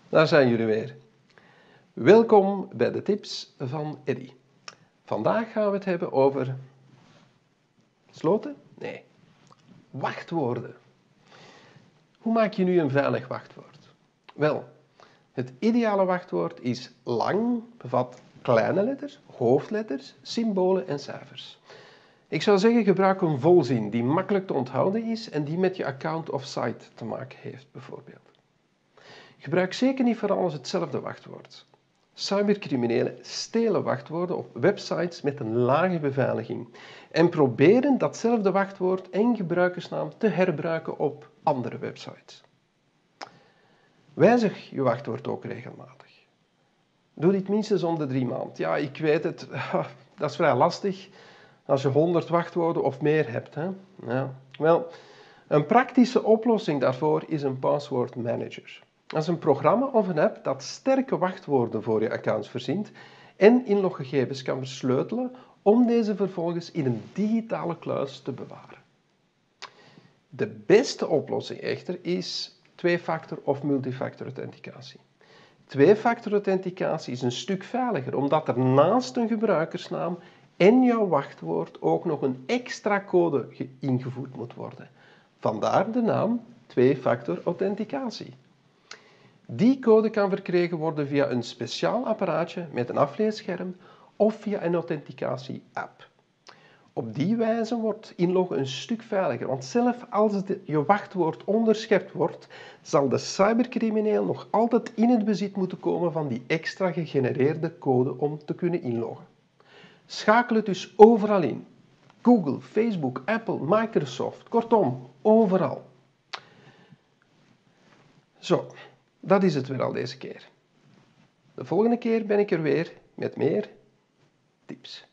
Daar zijn jullie weer. Welkom bij de tips van Eddy. Vandaag gaan we het hebben over sloten? Nee, wachtwoorden. Hoe maak je nu een veilig wachtwoord? Wel, het ideale wachtwoord is lang, bevat kleine letters, hoofdletters, symbolen en cijfers. Ik zou zeggen, gebruik een volzin die makkelijk te onthouden is en die met je account of site te maken heeft, bijvoorbeeld. Gebruik zeker niet voor alles hetzelfde wachtwoord. Cybercriminelen stelen wachtwoorden op websites met een lage beveiliging en proberen datzelfde wachtwoord en gebruikersnaam te herbruiken op andere websites. Wijzig je wachtwoord ook regelmatig. Doe dit minstens om de 3 maanden. Ja, ik weet het, dat is vrij lastig als je 100 wachtwoorden of meer hebt. Hè? Ja. Wel, een praktische oplossing daarvoor is een password manager. Dat is een programma of een app dat sterke wachtwoorden voor je accounts voorziet en inloggegevens kan versleutelen om deze vervolgens in een digitale kluis te bewaren. De beste oplossing echter is twee-factor of multifactor authenticatie. Twee-factor authenticatie is een stuk veiliger omdat er naast een gebruikersnaam en jouw wachtwoord ook nog een extra code ingevoerd moet worden. Vandaar de naam twee-factor authenticatie. Die code kan verkregen worden via een speciaal apparaatje met een afleesscherm of via een authenticatie-app. Op die wijze wordt inloggen een stuk veiliger, want zelfs als je wachtwoord onderschept wordt, zal de cybercrimineel nog altijd in het bezit moeten komen van die extra gegenereerde code om te kunnen inloggen. Schakel het dus overal in. Google, Facebook, Apple, Microsoft, kortom, overal. Zo, dat is het weer al deze keer. De volgende keer ben ik er weer met meer tips.